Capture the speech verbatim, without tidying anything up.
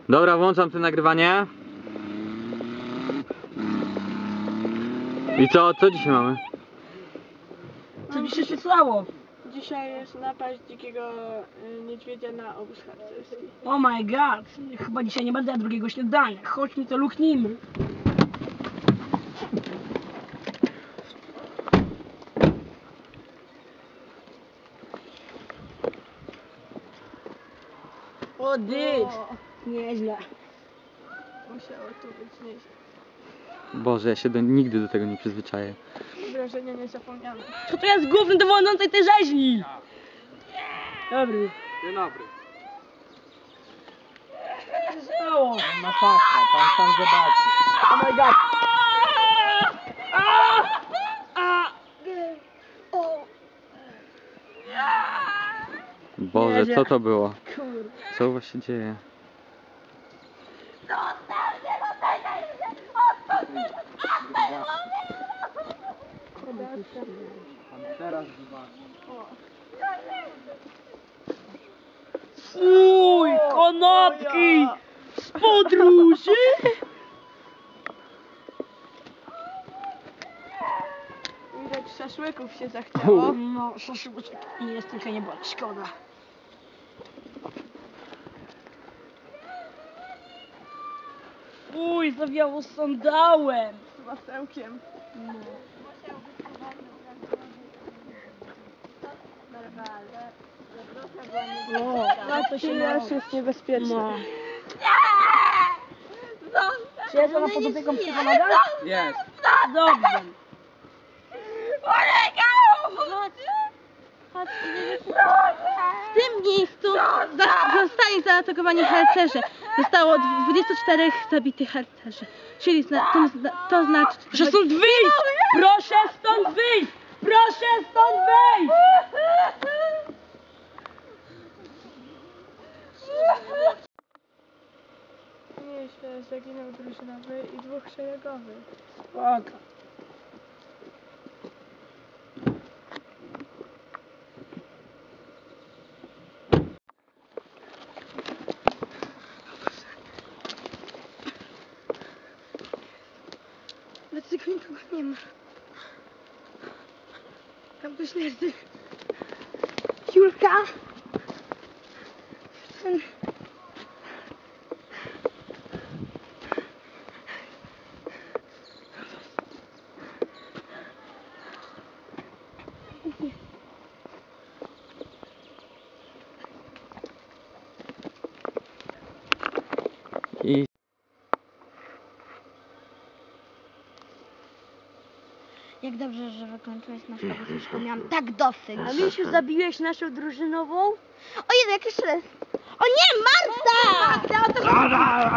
Dobra, włączam to nagrywanie. I co? Co dzisiaj mamy? Co mi się przysłało? Dzisiaj jest napaść dzikiego y, niedźwiedzia na obóz harcerski. Oh my god, chyba dzisiaj nie będę drugiego śniadania. Chodźmy to luchnijmy. O dyś, nieźle. Musiało tu być nieźle. Boże, ja się do, nigdy do tego nie przyzwyczaję. Wrażenie niezapomniane. Co to jest główny dowodzący tej rzeźni? Dobry. Dzień dobry. Co się stało? Masakra, pan sam zobaczy. Oh my god. Boże, co to było? Kurde. Co u was się dzieje? Teraz Fuj, konopki! Z podróży! Widać, szaszłyków się zachciało. No, szaszłyczek nie jest tylko nie bądź, szkoda. Fuj, zawiało sandałem! Z masełkiem. No. O, to się Makijaż jest niebezpieczny. No. Czy jest ona pod opieką psychologa? jest. Dobrze. W tym miejscu za- zostali zaatakowani harcerze. Zostało dwudziestu czterech zabitych harcerzy. Czyli zna, to, zna, to znaczy... Proszę stąd wyjść! Proszę stąd wyjść! Proszę stąd wyjść! Nieźle, zaginął drużynowy i dwóch szeregowych. Spoko. Dlaczego nikogo nie ma? Tam ktoś leży. Julka? Ten... I Jak dobrze, że wykończyłeś nasz obóz, już go miałam tak dosyć. A Misiu, zabiłeś naszą drużynową? O Jezu, jak jeszcze raz. O nie, Marta! Magda, o to